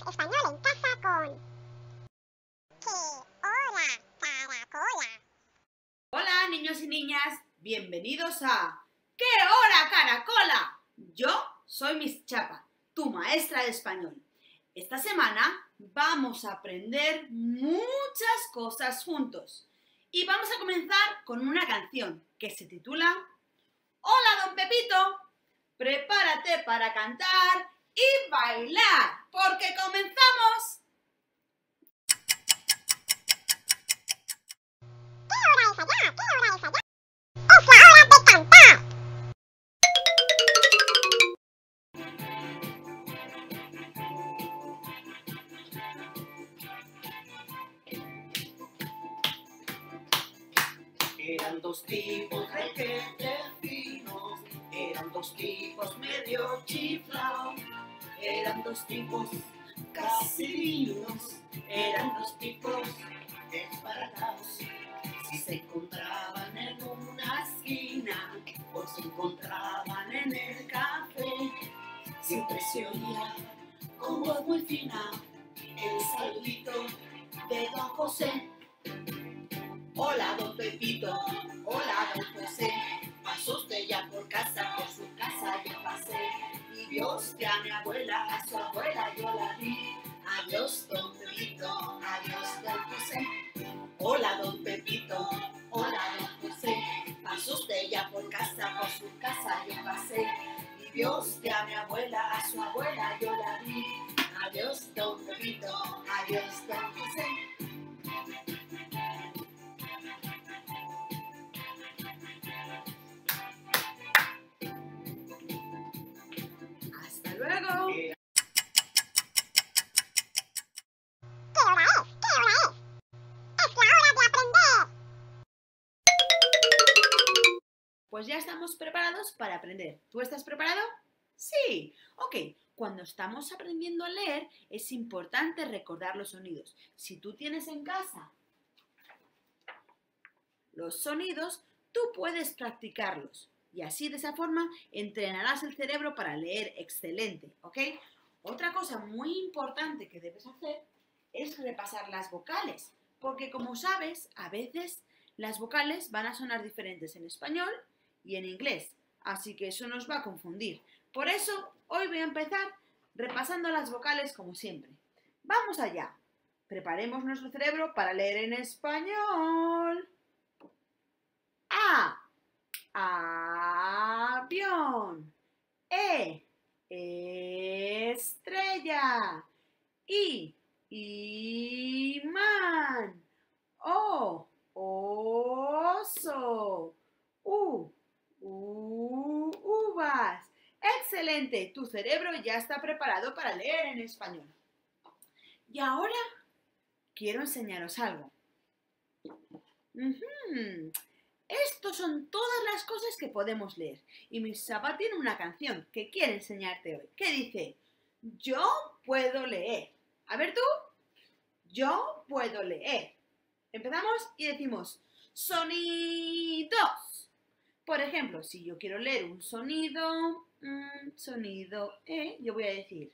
español en casa con... ¡Que hola, caracola! Hola niños y niñas, bienvenidos a ¡Qué hora, caracola! Yo soy Miss Chapa, tu maestra de español. Esta semana vamos a aprender muchas cosas juntos. Y vamos a comenzar con una canción que se titula Hola, don Pepito, prepárate para cantar y bailar, porque comenzamos. ¿Qué hora es allá? ¿Qué hora es allá? ¡Es la hora de cantar! Eran dos tipos requete finos, eran dos tipos medio chiflados, eran dos tipos casi divinos, eran dos tipos desbaratados. Si se encontraban en una esquina o se encontraban en el café, siempre se oía con voz muy fina el saludito de don José. Hola, don Pepito, hola, don José, pasó usted ya por su casa yo pasé, y vio usted a mi abuela, a su abuela yo la vi. Adiós, don Pepito, adiós, don José. Hola, don Pepito, hola, don José, pasó usted ya por su casa yo pasé, y vio usted a mi abuela, a su abuela yo la vi. Adiós, don Pepito, adiós, don José. ¡Hasta luego! ¿Qué hora es? ¿Qué hora es? ¡Es la hora de aprender! Pues ya estamos preparados para aprender. ¿Tú estás preparado? Sí. Ok. Cuando estamos aprendiendo a leer, es importante recordar los sonidos. Si tú tienes en casa los sonidos, tú puedes practicarlos. Y así, de esa forma, entrenarás el cerebro para leer excelente. ¿Ok? Otra cosa muy importante que debes hacer es repasar las vocales. Porque, como sabes, a veces las vocales van a sonar diferentes en español y en inglés, así que eso nos va a confundir. Por eso, hoy voy a empezar repasando las vocales como siempre. ¡Vamos allá! Preparemos nuestro cerebro para leer en español. A. Avión. Estrella. Imán. Oso. Uvas. ¡Excelente! Tu cerebro ya está preparado para leer en español. Y ahora quiero enseñaros algo. Estos son todas las cosas que podemos leer. Y Miss Chapa tiene una canción que quiere enseñarte hoy. Que dice, yo puedo leer. A ver tú. Yo puedo leer. Empezamos y decimos, sonidos. Por ejemplo, si yo quiero leer un sonido, sonido E, yo voy a decir,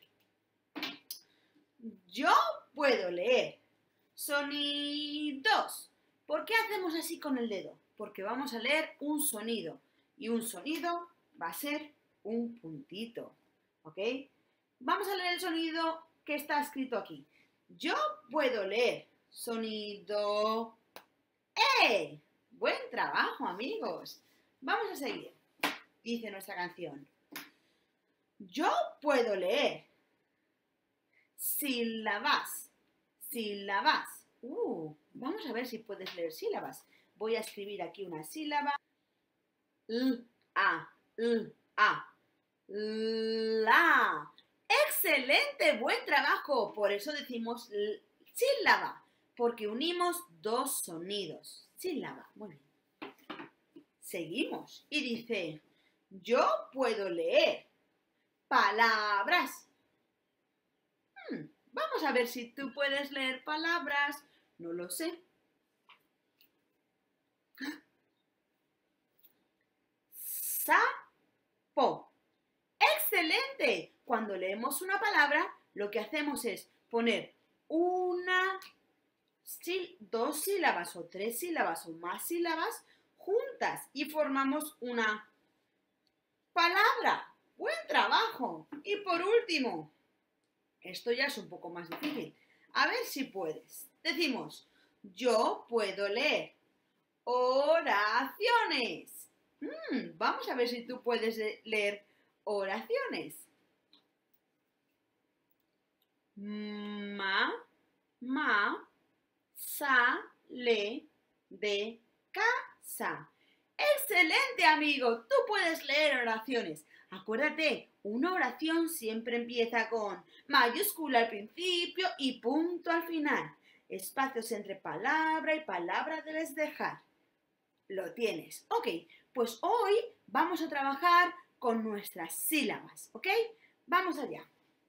yo puedo leer. Sonidos. ¿Por qué hacemos así con el dedo? Porque vamos a leer un sonido. Y un sonido va a ser un puntito. ¿Ok? Vamos a leer el sonido que está escrito aquí. Yo puedo leer. Sonido E. Buen trabajo, amigos. Vamos a seguir. Dice nuestra canción. Yo puedo leer. Sílabas. Sílabas. Vamos a ver si puedes leer sílabas. Voy a escribir aquí una sílaba. La. ¡Excelente! ¡Buen trabajo! Por eso decimos sílaba, porque unimos dos sonidos. Sílaba. Muy bien. Seguimos. Y dice, yo puedo leer palabras. Vamos a ver si tú puedes leer palabras. No lo sé. Sapo. ¡Excelente! Cuando leemos una palabra, lo que hacemos es poner dos sílabas o tres sílabas o más sílabas juntas y formamos una palabra. ¡Buen trabajo! Y por último, esto ya es un poco más difícil. A ver si puedes. Decimos, yo puedo leer oraciones. Vamos a ver si tú puedes leer oraciones. Sale de casa. ¡Excelente, amigo! Tú puedes leer oraciones. Acuérdate, una oración siempre empieza con mayúscula al principio y punto al final. Espacios entre palabra y palabra debes dejar. Lo tienes. Ok, pues hoy vamos a trabajar con nuestras sílabas, ¿ok? Vamos allá.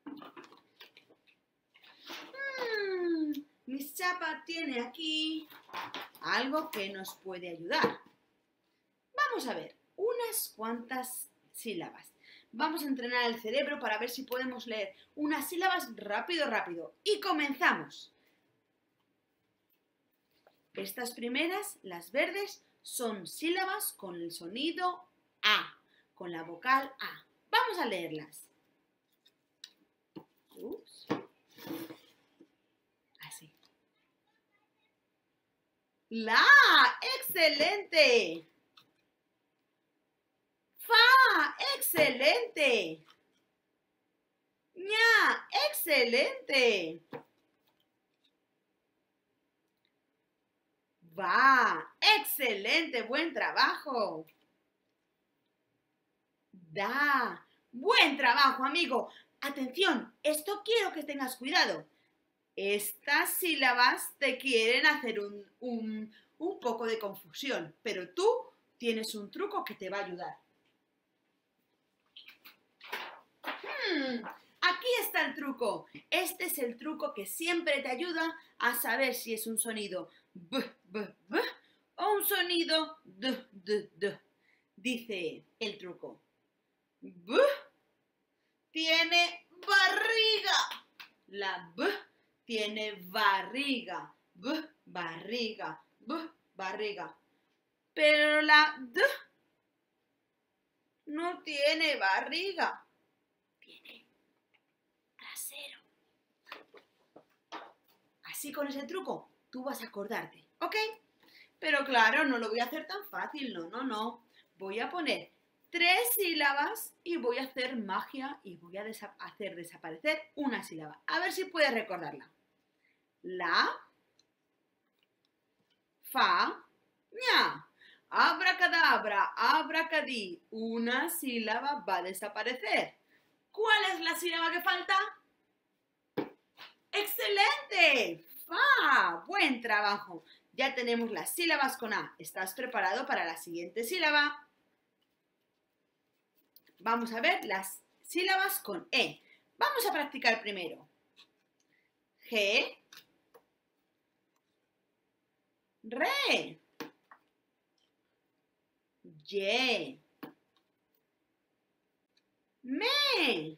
Miss Chapa tiene aquí algo que nos puede ayudar. Vamos a ver unas cuantas sílabas. Vamos a entrenar el cerebro para ver si podemos leer unas sílabas rápido. Y comenzamos. Estas primeras, las verdes, son sílabas con el sonido A, con la vocal A. Vamos a leerlas. Así. La, excelente. Fa, excelente. Ña, excelente. Va, excelente, buen trabajo. Da, buen trabajo, amigo. Atención, esto quiero que tengas cuidado. Estas sílabas te quieren hacer un poco de confusión, pero tú tienes un truco que te va a ayudar. Aquí está el truco. Este es el truco que siempre te ayuda a saber si es un sonido b, b, b o un sonido d, d, d. Dice el truco. B tiene barriga. La B tiene barriga. B, barriga. B, barriga. Pero la D no tiene barriga. Tiene trasero. Así con ese truco tú vas a acordarte, ¿ok? Pero claro, no lo voy a hacer tan fácil, no. Voy a poner 3 sílabas y voy a hacer magia y voy a hacer desaparecer una sílaba. A ver si puedes recordarla. La, fa, ña. Abracadabra, abracadí. Una sílaba va a desaparecer. ¿Cuál es la sílaba que falta? ¡Excelente! ¡Fa! ¡Buen trabajo! Ya tenemos las sílabas con A. ¿Estás preparado para la siguiente sílaba? Vamos a ver las sílabas con E. Vamos a practicar primero. G. Re. Y. Me.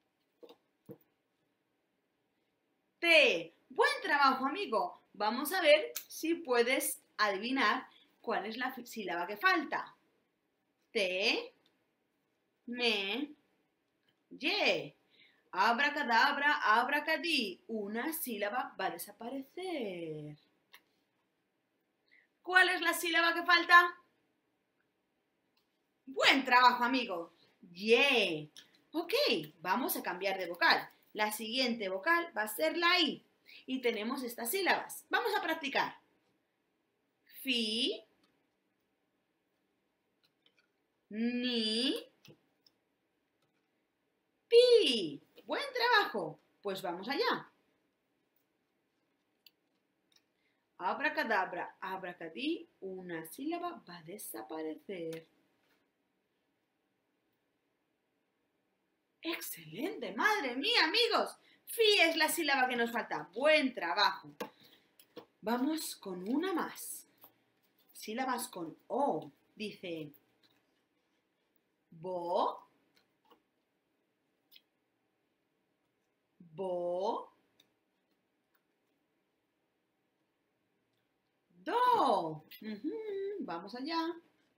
T. Buen trabajo, amigo. Vamos a ver si puedes adivinar cuál es la sílaba que falta. T. Me. Y. Abracadabra, abracadí. Una sílaba va a desaparecer. ¿Cuál es la sílaba que falta? Buen trabajo, amigo. Y. Ok, vamos a cambiar de vocal. La siguiente vocal va a ser la I. Y tenemos estas sílabas. Vamos a practicar. Fi. Ni. Pi. Buen trabajo. Pues vamos allá. Abracadabra, abracadí. Una sílaba va a desaparecer. ¡Excelente! ¡Madre mía, amigos! Fi es la sílaba que nos falta. ¡Buen trabajo! Vamos con una más. Sílabas con O. Dice bo, bo, Vamos allá.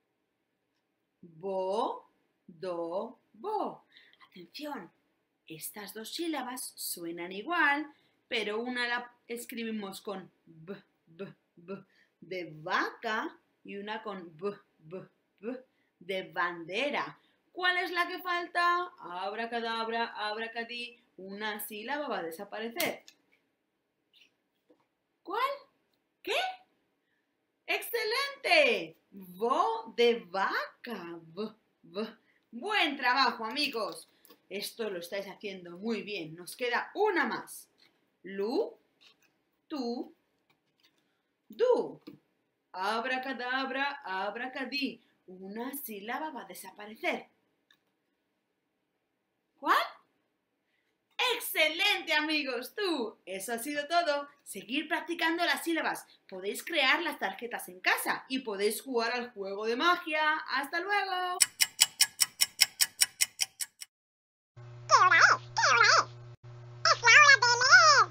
Bo, do, bo. Atención, estas dos sílabas suenan igual, pero una la escribimos con b, de vaca y una con b, de bandera. ¿Cuál es la que falta? Abracadabra, abracadí, una sílaba va a desaparecer. ¿Cuál? ¿Qué? ¡Excelente! Bo de vaca. Buen trabajo, amigos. Esto lo estáis haciendo muy bien. Nos queda una más. Lu, tu, du. Abracadabra, abracadí. Una sílaba va a desaparecer. ¿Cuál? ¡Excelente, amigos! ¡Tú! Eso ha sido todo. Seguir practicando las sílabas. Podéis crear las tarjetas en casa y podéis jugar al juego de magia. ¡Hasta luego! ¿Qué hora es? ¿Qué hora es? ¡Es la hora de leer!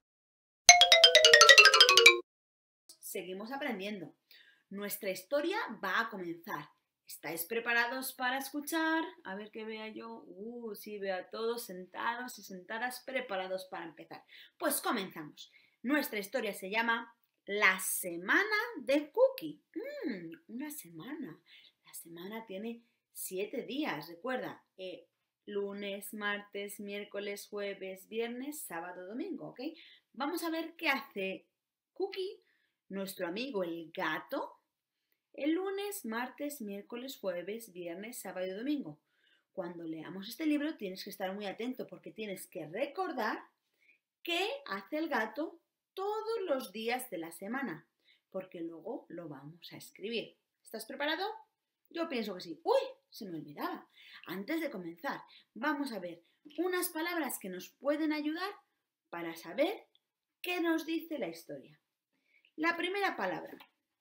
Seguimos aprendiendo. Nuestra historia va a comenzar. ¿Estáis preparados para escuchar? A ver que vea yo. Sí, veo a todos sentados y sentadas preparados para empezar. Pues comenzamos. Nuestra historia se llama La semana de Cookie. Una semana. La semana tiene 7 días, recuerda. Lunes, martes, miércoles, jueves, viernes, sábado, domingo, ¿ok? Vamos a ver qué hace Cookie, nuestro amigo el gato, el lunes, martes, miércoles, jueves, viernes, sábado y domingo. Cuando leamos este libro tienes que estar muy atento porque tienes que recordar qué hace el gato todos los días de la semana, porque luego lo vamos a escribir. ¿Estás preparado? Yo pienso que sí. ¡Uy! Se me olvidaba. Antes de comenzar, vamos a ver unas palabras que nos pueden ayudar para saber qué nos dice la historia. La primera palabra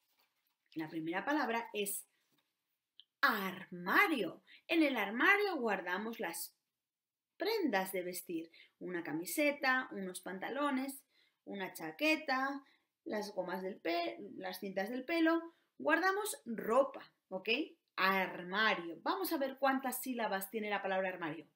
es armario. En el armario guardamos las prendas de vestir. Una camiseta, unos pantalones, una chaqueta, las gomas del pelo, las cintas del pelo. Guardamos ropa, ¿ok? Armario. Vamos a ver cuántas sílabas tiene la palabra armario.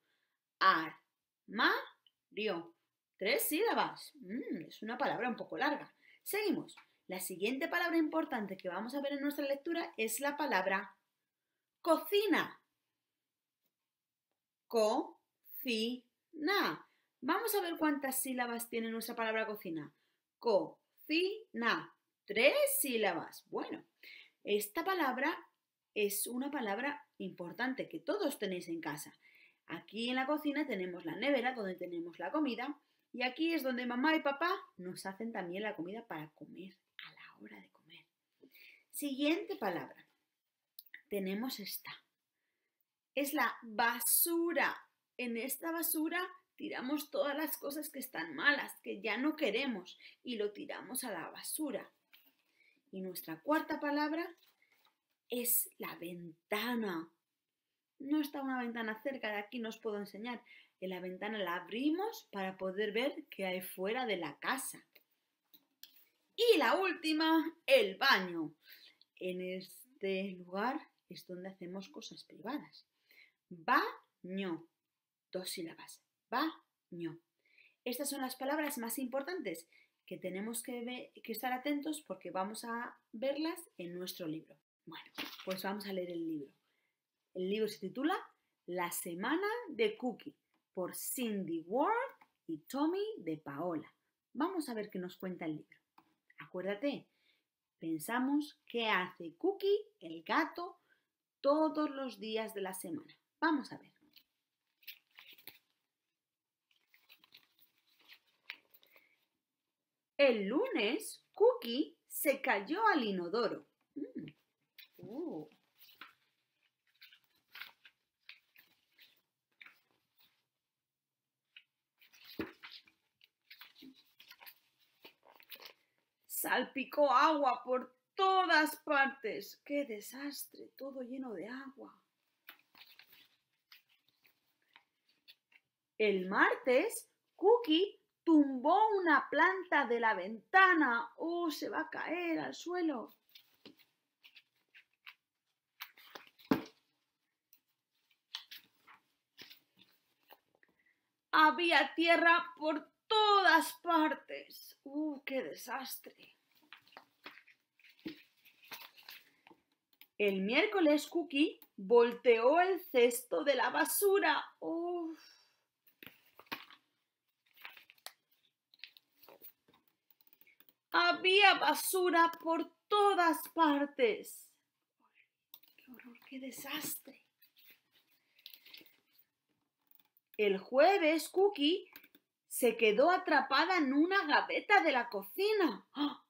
Armario. 3 sílabas. Es una palabra un poco larga. Seguimos. La siguiente palabra importante que vamos a ver en nuestra lectura es la palabra cocina. Cocina. Vamos a ver cuántas sílabas tiene nuestra palabra cocina. Cocina. 3 sílabas. Bueno, esta palabra es una palabra importante que todos tenéis en casa. Aquí en la cocina tenemos la nevera donde tenemos la comida y aquí es donde mamá y papá nos hacen también la comida para comer a la hora de comer. Siguiente palabra. Tenemos esta. Es la basura. En esta basura tiramos todas las cosas que están malas, que ya no queremos y lo tiramos a la basura. Y nuestra cuarta palabra es la ventana. No está una ventana cerca de aquí, no os puedo enseñar. En la ventana la abrimos para poder ver qué hay fuera de la casa. Y la última, el baño. En este lugar es donde hacemos cosas privadas. Baño. 2 sílabas. Baño. Estas son las palabras más importantes que tenemos que estar atentos porque vamos a verlas en nuestro libro. Bueno, pues vamos a leer el libro. El libro se titula La semana de Cookie por Cindy Ward y Tommy de Paola. Vamos a ver qué nos cuenta el libro. Acuérdate, pensamos qué hace Cookie, el gato, todos los días de la semana. Vamos a ver. El lunes, Cookie se cayó al inodoro. Salpicó agua por todas partes. ¡Qué desastre! Todo lleno de agua. El martes, Cookie tumbó una planta de la ventana. ¡Oh, se va a caer al suelo! Había tierra por todas partes. ¡Qué desastre! El miércoles Cookie volteó el cesto de la basura. ¡Uf! Había basura por todas partes. ¡Qué horror, qué desastre! El jueves Cookie se quedó atrapada en una gaveta de la cocina. ¡Ah!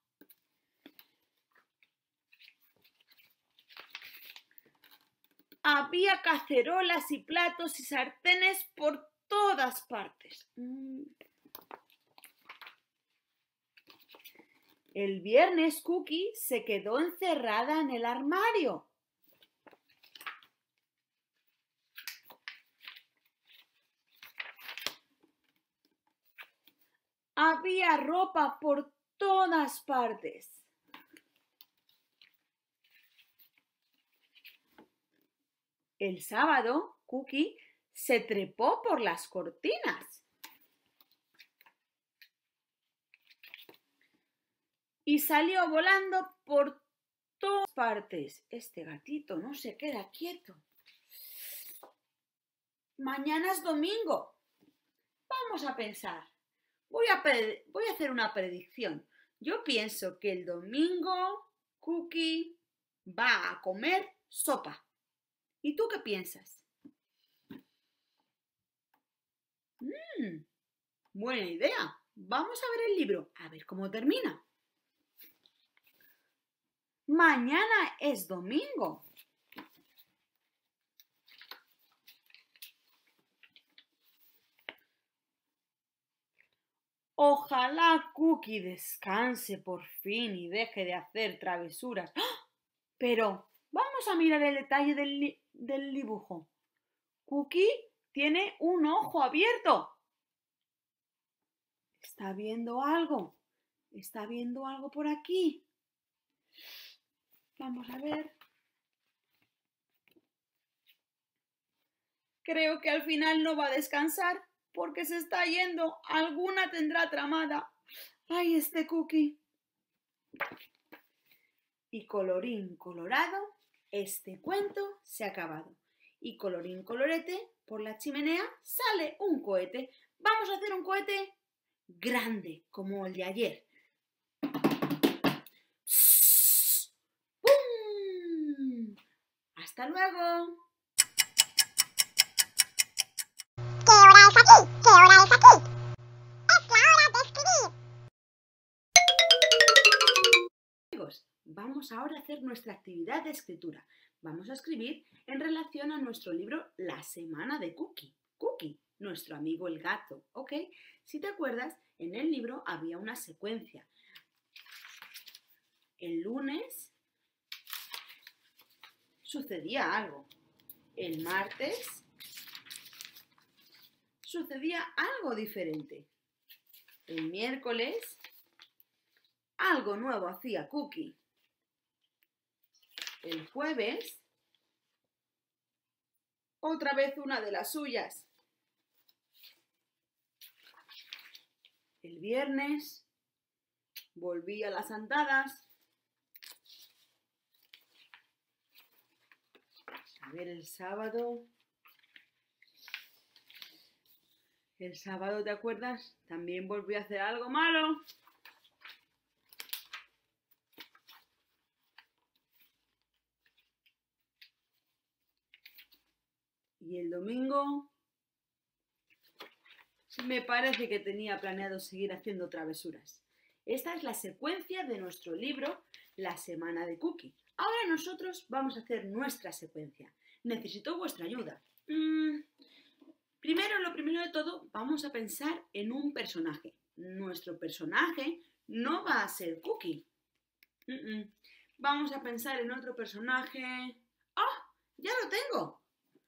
Había cacerolas y platos y sartenes por todas partes. El viernes Cookie se quedó encerrada en el armario. Había ropa por todas partes. El sábado, Cookie se trepó por las cortinas. Y salió volando por todas partes. Este gatito no se queda quieto. Mañana es domingo. Vamos a pensar. Voy a hacer una predicción. Yo pienso que el domingo Cookie va a comer sopa. ¿Y tú qué piensas? Buena idea. Vamos a ver el libro, a ver cómo termina. Mañana es domingo. Ojalá Cookie descanse por fin y deje de hacer travesuras. ¡Ah! Pero vamos a mirar el detalle del dibujo. Cookie tiene un ojo abierto. ¿Está viendo algo? ¿Está viendo algo por aquí? Vamos a ver. Creo que al final no va a descansar porque se está yendo. Alguna tendrá tramada. ¡Ay, este Cookie! Y colorín colorado, este cuento se ha acabado. Y colorín colorete, por la chimenea sale un cohete. Vamos a hacer un cohete grande, como el de ayer. ¡Pum! ¡Hasta luego! ¿Qué hora es aquí? ¿Qué hora es aquí? Es la hora de escribir. Amigos, vamos ahora a hacer nuestra actividad de escritura. Vamos a escribir en relación a nuestro libro La semana de Cookie. Cookie, nuestro amigo el gato, ¿ok? Si te acuerdas, en el libro había una secuencia. El lunes sucedía algo. El martes sucedía algo diferente. El miércoles algo nuevo hacía Cookie. El jueves otra vez una de las suyas. El viernes volvía a las andadas. A ver, el sábado. El sábado, ¿te acuerdas? También volvió a hacer algo malo. Y el domingo me parece que tenía planeado seguir haciendo travesuras. Esta es la secuencia de nuestro libro La semana de Cookie. Ahora nosotros vamos a hacer nuestra secuencia. Necesito vuestra ayuda. Lo primero de todo, vamos a pensar en un personaje. Nuestro personaje no va a ser Cookie. Vamos a pensar en otro personaje. ¡Ah! ¡Ya lo tengo!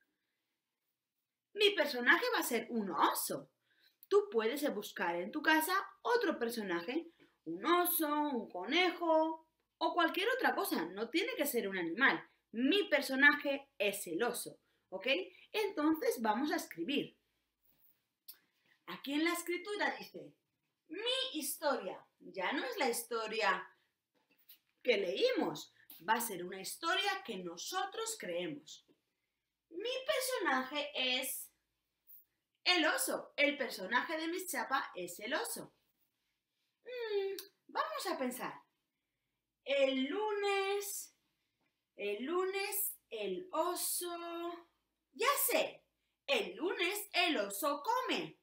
Mi personaje va a ser un oso. Tú puedes buscar en tu casa otro personaje. Un oso, un conejo o cualquier otra cosa. No tiene que ser un animal. Mi personaje es el oso. ¿Ok? Entonces vamos a escribir. Aquí en la escritura dice, mi historia. Ya no es la historia que leímos, va a ser una historia que nosotros creemos. Mi personaje es el oso. El personaje de Miss Chapa es el oso. Vamos a pensar. El lunes, el oso... Ya sé, el lunes el oso come.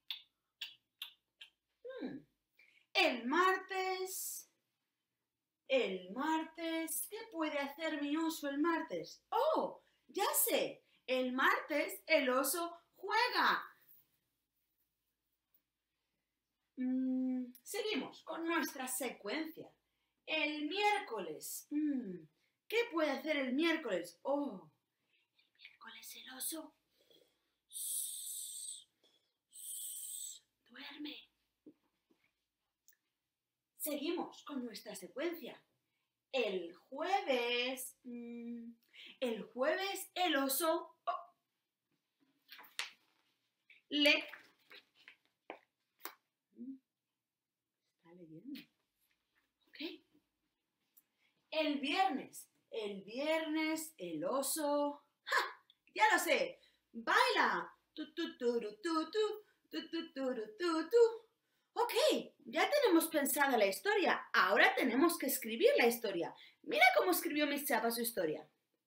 El martes, ¿qué puede hacer mi oso el martes? ¡Oh! Ya sé, el martes el oso juega. Seguimos con nuestra secuencia. El miércoles. ¿Qué puede hacer el miércoles? ¡Oh! El miércoles el oso duerme. Seguimos con nuestra secuencia. El jueves el oso lee. Está leyendo. ¿Ok? El viernes el oso... ¡Ja! Ya lo sé. Baila. Tu, tu, turu, tu, tu, tu, tu, turu, tu, tu. Ok, ya tenemos pensada la historia. Ahora tenemos que escribir la historia. Mira cómo escribió Miss Chapa su historia.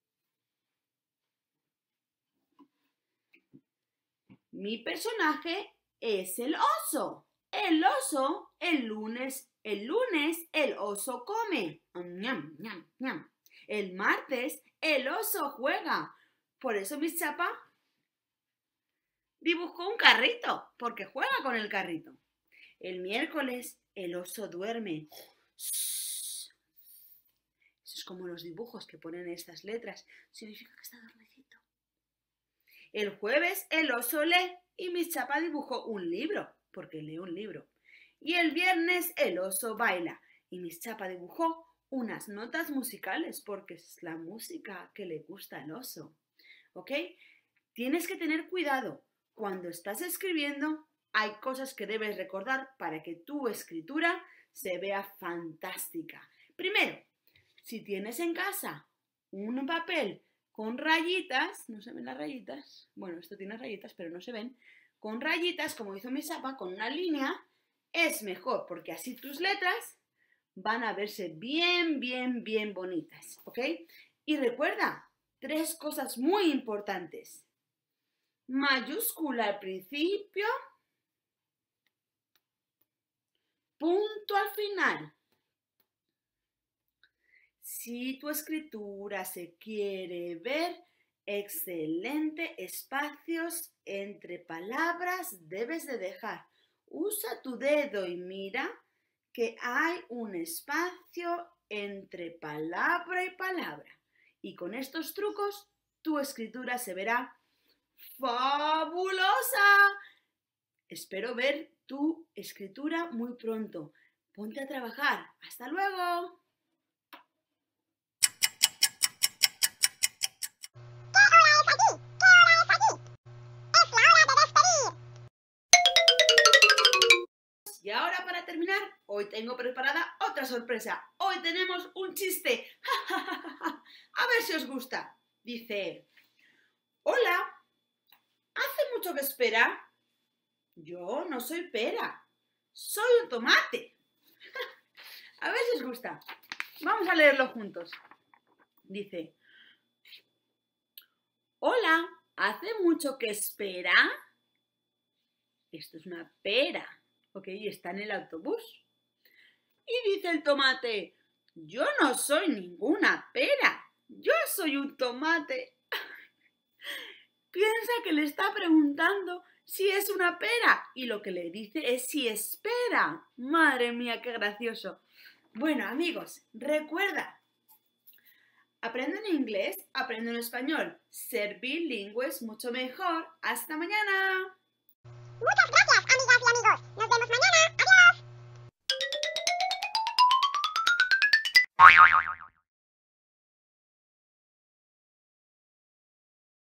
Mi personaje es el oso. El oso, el lunes el oso come. Ñam, ñam, ñam. El martes el oso juega. Por eso Miss Chapa dibujó un carrito, porque juega con el carrito. El miércoles el oso duerme. Eso es como los dibujos que ponen estas letras. Significa que está dormidito. El jueves el oso lee y Miss Chapa dibujó un libro, porque lee un libro. Y el viernes el oso baila y Miss Chapa dibujó unas notas musicales, porque es la música que le gusta al oso. ¿Ok? Tienes que tener cuidado. Cuando estás escribiendo, hay cosas que debes recordar para que tu escritura se vea fantástica. Primero, si tienes en casa un papel con rayitas, ¿no se ven las rayitas? Bueno, esto tiene rayitas, pero no se ven. Con rayitas, como hizo Miss Chapa, con una línea, es mejor, porque así tus letras van a verse bien, bien, bien bonitas, ¿ok? Y recuerda, 3 cosas muy importantes. Mayúscula al principio, punto al final. Si tu escritura se quiere ver excelente, espacios entre palabras debes de dejar. Usa tu dedo y mira que hay un espacio entre palabra y palabra. Y con estos trucos tu escritura se verá ¡fabulosa! Espero ver tu escritura muy pronto. Ponte a trabajar. ¡Hasta luego! ¿Qué hora es aquí? ¿Qué hora es aquí? Es la hora de despedir. Y ahora para terminar, hoy tengo preparada otra sorpresa. Hoy tenemos un chiste. A ver si os gusta. Dice, hola, ¿hace mucho que espera? Yo no soy pera, soy un tomate. A ver si os gusta. Vamos a leerlo juntos. Dice, hola, ¿hace mucho que espera? Esto es una pera, ¿ok? Y está en el autobús. Y dice el tomate, yo no soy ninguna pera, yo soy un tomate. Piensa que le está preguntando si es una pera y lo que le dice es si espera. Madre mía, qué gracioso. Bueno, amigos, recuerda, aprenden inglés, aprenden español. Ser bilingüe es mucho mejor. ¡Hasta mañana! Muchas gracias, amigas y amigos. Nos vemos mañana. Adiós.